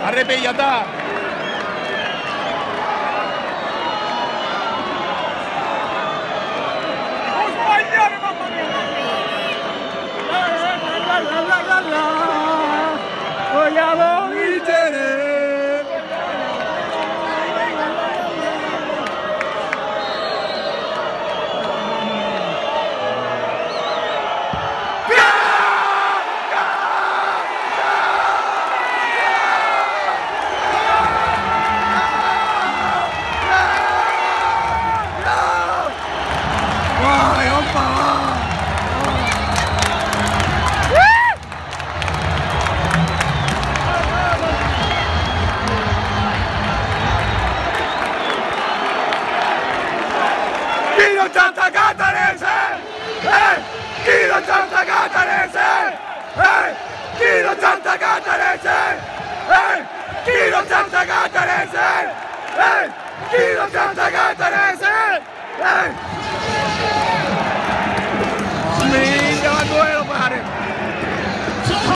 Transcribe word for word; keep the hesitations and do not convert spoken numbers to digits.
Arrepe y ya está. Vogliamo vincere! ottanta catanese! Eh! Chilo ottanta catanese! Eh! Chilo ottanta catanese! Eh! Chilo ottanta catanese! Eh! Chilo ottanta catanese!